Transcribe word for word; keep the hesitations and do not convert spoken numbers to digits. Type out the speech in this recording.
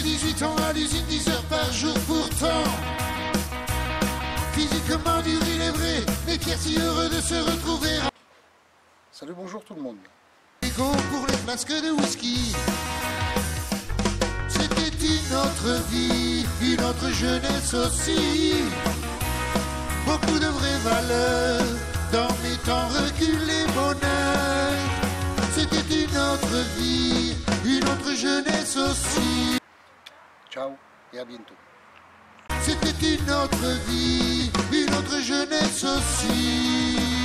dix-huit ans à l'usine, dix heures par jour pourtant. Physiquement dur, il est vrai, mais Pierre si heureux de se retrouver. Salut, bonjour tout le monde. Go pour les flasques de whisky. C'était une autre vie, une autre jeunesse aussi. Beaucoup de vraies valeurs dans mes temps reculés bonheur. C'était une autre vie, une autre jeunesse aussi. Ciao et à bientôt. C'était une autre vie, une autre jeunesse aussi.